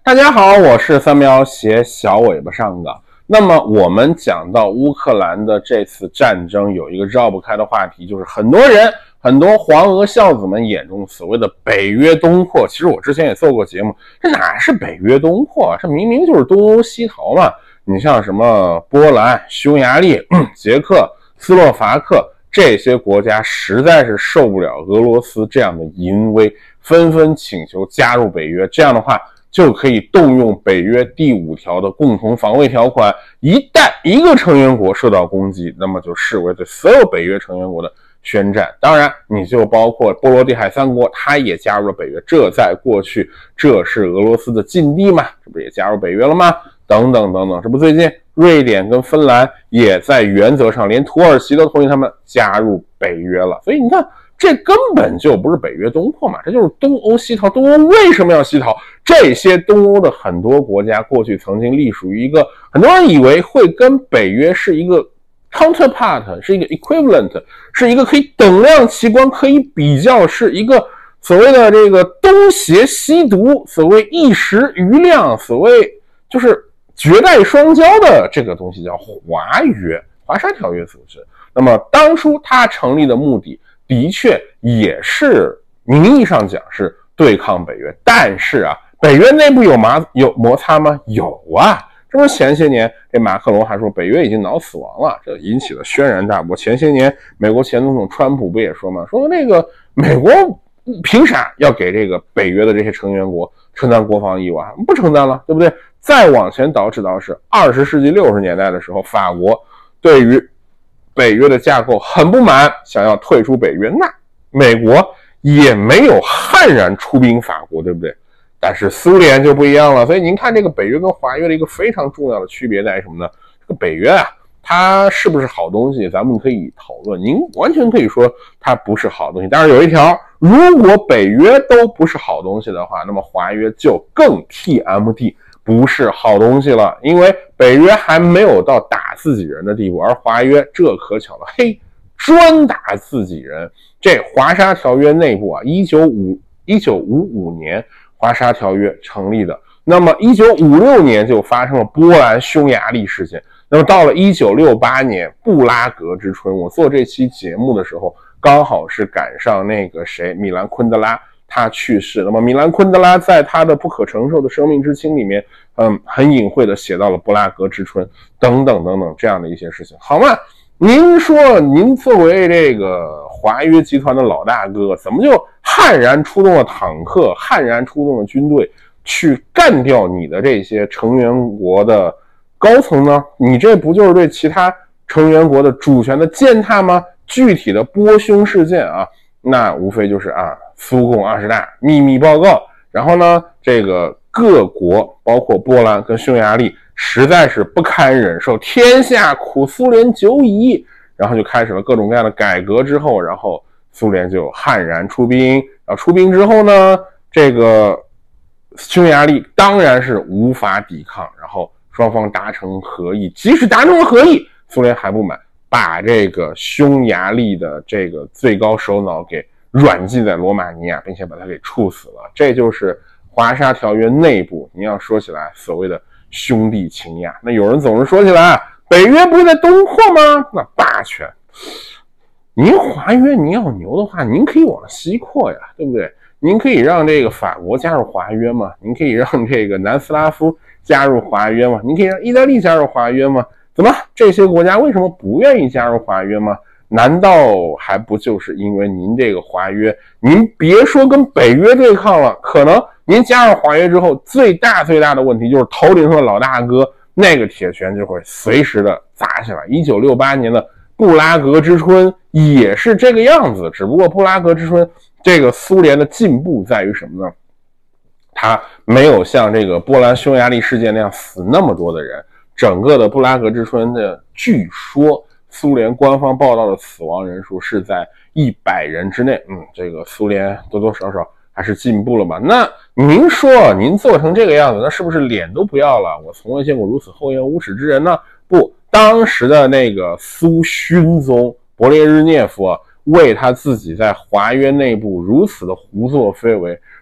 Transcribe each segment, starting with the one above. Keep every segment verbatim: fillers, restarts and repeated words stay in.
大家好，我是三苗斜小尾巴上岗。那么我们讲到乌克兰的这次战争，有一个绕不开的话题，就是很多人很多黄俄孝子们眼中所谓的北约东扩。其实我之前也做过节目，这哪是北约东扩，这明明就是东欧西逃嘛。你像什么波兰、匈牙利、捷克、斯洛伐克这些国家实在是受不了俄罗斯这样的淫威，纷纷请求加入北约。这样的话就可以动用北约第五条的共同防卫条款，一旦一个成员国受到攻击，那么就视为对所有北约成员国的宣战。当然你就包括波罗的海三国，它也加入了北约，这在过去这是俄罗斯的禁地嘛，这不也加入北约了吗？等等等等，这不最近瑞典跟芬兰也在原则上，连土耳其都同意他们加入北约了。所以你看，这根本就不是北约东扩嘛，这就是东欧西逃。东欧为什么要西逃？这些东欧的很多国家过去曾经隶属于一个，很多人以为会跟北约是一个 counterpart， 是一个 equivalent， 是一个可以等量齐观，可以比较，是一个所谓的这个东邪西毒，所谓一时余亮，所谓就是绝代双骄的这个东西叫华约，华沙条约组织。那么当初它成立的目的的确也是名义上讲是对抗北约，但是啊，北约内部有麻有摩擦吗？有啊，这不是前些年这马克龙还说北约已经脑死亡了，这引起了轩然大波。前些年美国前总统川普不也说吗？说那个美国凭啥要给这个北约的这些成员国承担国防义务啊？不承担了，对不对？再往前倒指倒是二十世纪六十年代的时候，法国对于北约的架构很不满，想要退出北约，那美国也没有悍然出兵法国，对不对？但是苏联就不一样了。所以您看这个北约跟华约的一个非常重要的区别在于什么呢？这个北约啊，它是不是好东西咱们可以讨论，您完全可以说它不是好东西。但是有一条，如果北约都不是好东西的话，那么华约就更 T M D不是好东西了，因为北约还没有到打自己人的地步，而华约这可巧了，嘿，专打自己人。这华沙条约内部啊，一九五五年华沙条约成立的，那么一九五六年就发生了波兰匈牙利事件，那么到了一九六八年布拉格之春，我做这期节目的时候刚好是赶上那个谁米兰昆德拉他去世。那么米兰昆德拉在他的不可承受的生命之轻里面，嗯，很隐晦的写到了布拉格之春等等等等这样的一些事情，好吗？您说您作为这个华约集团的老大哥，怎么就悍然出动了坦克，悍然出动了军队去干掉你的这些成员国的高层呢？你这不就是对其他成员国的主权的践踏吗？具体的波匈事件啊，那无非就是啊，苏共二十大秘密报告，然后呢，这个各国包括波兰跟匈牙利实在是不堪忍受，天下苦苏联久矣，然后就开始了各种各样的改革。之后然后苏联就悍然出兵，然后出兵之后呢，这个匈牙利当然是无法抵抗，然后双方达成和议，即使达成了和议，苏联还不满，把这个匈牙利的这个最高首脑给软禁在罗马尼亚，并且把他给处死了。这就是华沙条约内部，你要说起来所谓的兄弟情呀。那有人总是说起来，北约不是在东扩吗？那霸权，您华约您要牛的话，您可以往西扩呀，对不对？您可以让这个法国加入华约吗？您可以让这个南斯拉夫加入华约吗？您可以让意大利加入华约吗？怎么这些国家为什么不愿意加入华约吗？难道还不就是因为您这个华约，您别说跟北约对抗了，可能您加入华约之后，最大最大的问题就是头顶上的老大哥那个铁拳就会随时的砸起来。一九六八年的布拉格之春也是这个样子，只不过布拉格之春这个苏联的进步在于什么呢？它没有像这个波兰匈牙利事件那样死那么多的人，整个的布拉格之春的据说苏联官方报道的死亡人数是在一百人之内，嗯，这个苏联多多少少还是进步了吧？那您说您做成这个样子，那是不是脸都不要了？我从未见过如此厚颜无耻之人呢。不，当时的那个苏勋宗勃列日涅夫啊，为他自己在华约内部如此的胡作非为，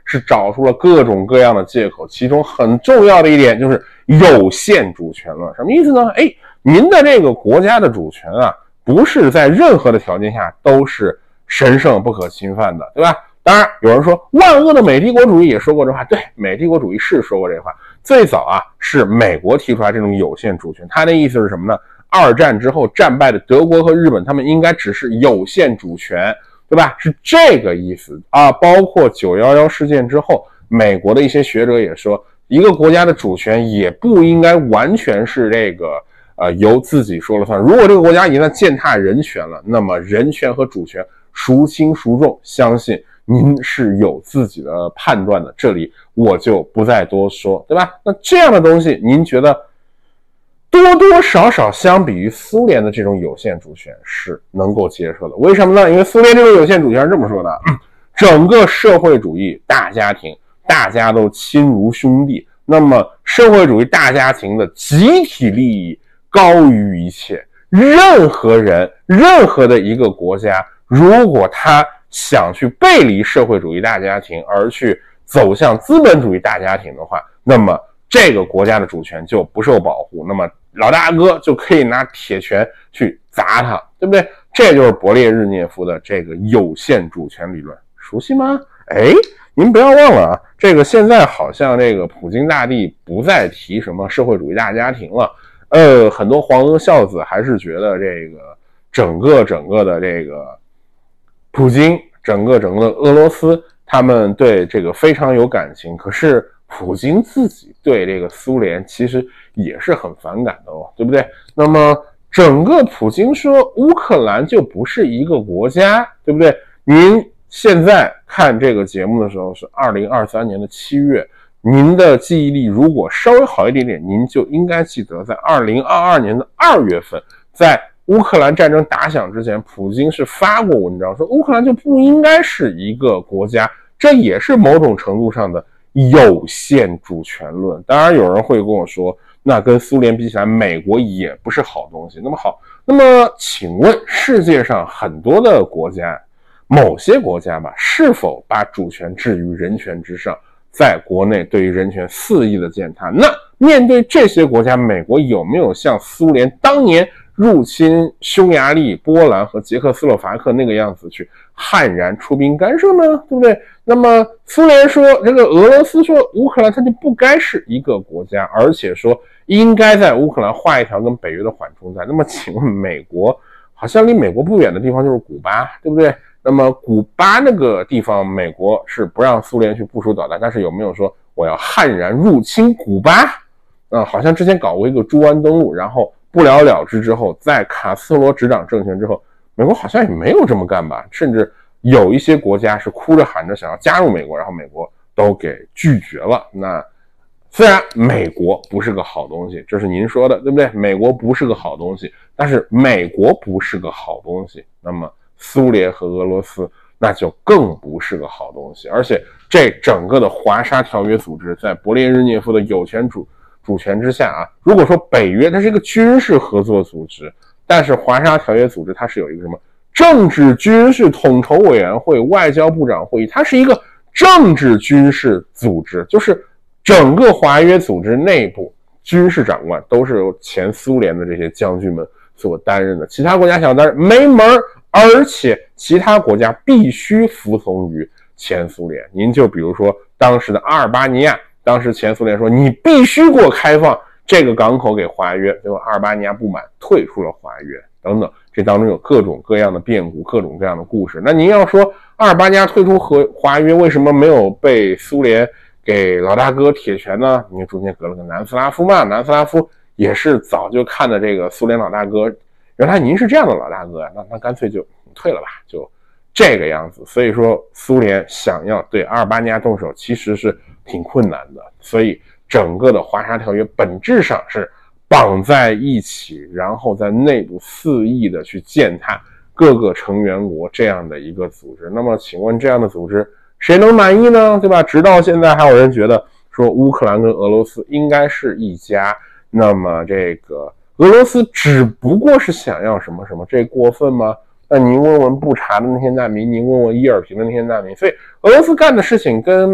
是找出了各种各样的借口，其中很重要的一点就是有限主权论。什么意思呢？哎，您的这个国家的主权啊，不是在任何的条件下都是神圣不可侵犯的，对吧？当然有人说万恶的美帝国主义也说过这话，对，美帝国主义是说过这话。最早啊是美国提出来这种有限主权，他的意思是什么呢？二战之后战败的德国和日本，他们应该只是有限主权，对吧？是这个意思啊。包括九一一事件之后，美国的一些学者也说，一个国家的主权也不应该完全是这个呃由自己说了算。如果这个国家已经在践踏人权了，那么人权和主权孰轻孰重，相信您是有自己的判断的，这里我就不再多说，对吧？那这样的东西，您觉得多多少少相比于苏联的这种有限主权是能够接受的？为什么呢？因为苏联这种有限主权是这么说的：整个社会主义大家庭，大家都亲如兄弟，那么社会主义大家庭的集体利益高于一切，任何人，任何的一个国家，如果他想去背离社会主义大家庭而去走向资本主义大家庭的话，那么这个国家的主权就不受保护，那么老大哥就可以拿铁拳去砸他，对不对？这就是勃列日涅夫的这个有限主权理论，熟悉吗？哎，您不要忘了啊，这个现在好像这个普京大帝不再提什么社会主义大家庭了，呃，很多黄俄孝子还是觉得这个整个整个的这个普京，整个整个的俄罗斯，他们对这个非常有感情，可是普京自己对这个苏联其实也是很反感的哦，对不对？那么整个普京说乌克兰就不是一个国家，对不对？您现在看这个节目的时候是二零二三年的七月，您的记忆力如果稍微好一点点，您就应该记得在二零二二年的二月份，在乌克兰战争打响之前，普京是发过文章说乌克兰就不应该是一个国家，这也是某种程度上的有限主权论。当然有人会跟我说，那跟苏联比起来，美国也不是好东西。那么好，那么请问世界上很多的国家，某些国家吧，是否把主权置于人权之上，在国内对于人权肆意的践踏？那面对这些国家，美国有没有像苏联当年入侵匈牙利、波兰和捷克斯洛伐克那个样子去悍然出兵干涉呢？对不对？那么苏联说，这个俄罗斯说乌克兰它就不该是一个国家，而且说应该在乌克兰画一条跟北约的缓冲带。那么请问美国，好像离美国不远的地方就是古巴，对不对？那么古巴那个地方，美国是不让苏联去部署导弹，但是有没有说我要悍然入侵古巴？啊，好像之前搞过一个猪湾登陆，然后不了了之之后，在卡斯特罗执掌政权之后，美国好像也没有这么干吧，甚至有一些国家是哭着喊着想要加入美国，然后美国都给拒绝了。那虽然美国不是个好东西，这是您说的，对不对？美国不是个好东西，但是美国不是个好东西，那么苏联和俄罗斯那就更不是个好东西。而且这整个的华沙条约组织在勃列日涅夫的有权主主权之下啊，如果说北约它是一个军事合作组织，但是华沙条约组织它是有一个什么政治军事统筹委员会、外交部长会议，它是一个政治军事组织，就是整个华约组织内部军事长官都是由前苏联的这些将军们所担任的，其他国家想担任没门，而且其他国家必须服从于前苏联。您就比如说当时的阿尔巴尼亚，当时前苏联说你必须给我开放这个港口给华约，结果阿尔巴尼亚不满，退出了华约等等，这当中有各种各样的变故，各种各样的故事。那您要说阿尔巴尼亚退出和华约为什么没有被苏联给老大哥铁拳呢？因为中间隔了个南斯拉夫嘛，南斯拉夫也是早就看的这个苏联老大哥，原来您是这样的老大哥，那那干脆就退了吧，就这个样子。所以说苏联想要对阿尔巴尼亚动手其实是挺困难的，所以整个的华沙条约本质上是绑在一起，然后在内部肆意的去践踏各个成员国这样的一个组织。那么请问这样的组织谁能满意呢？对吧？直到现在还有人觉得说乌克兰跟俄罗斯应该是一家，那么这个俄罗斯只不过是想要什么什么，这过分吗？那您问问布查的那些难民，您问问伊尔平的那些难民。所以俄罗斯干的事情跟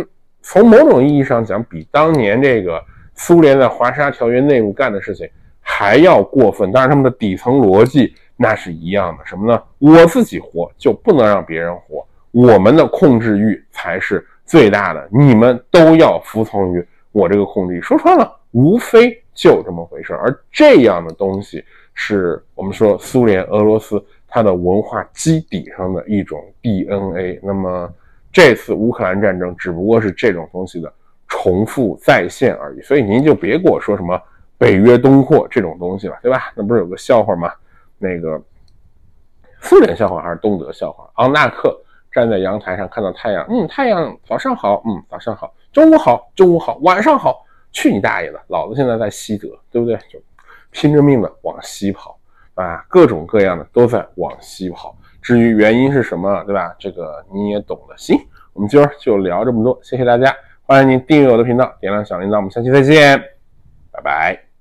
从某种意义上讲，比当年这个苏联在华沙条约内部干的事情还要过分。当然他们的底层逻辑那是一样的，什么呢？我自己活就不能让别人活，我们的控制欲才是最大的，你们都要服从于我这个控制欲。说穿了无非就这么回事。而这样的东西是我们说苏联俄罗斯它的文化基底上的一种 D N A。 那么这次乌克兰战争只不过是这种东西的重复再现而已，所以您就别给我说什么北约东扩这种东西了，对吧？那不是有个笑话吗？那个苏联笑话还是东德笑话？昂纳克站在阳台上看到太阳，嗯，太阳早上好，嗯，早上好，中午好，中午好，晚上好，去你大爷的，老子现在在西德，对不对？就拼着命的往西跑啊，各种各样的都在往西跑。至于原因是什么，对吧？这个你也懂的。行，我们今儿就聊这么多，谢谢大家，欢迎您订阅我的频道，点亮小铃铛，我们下期再见，拜拜。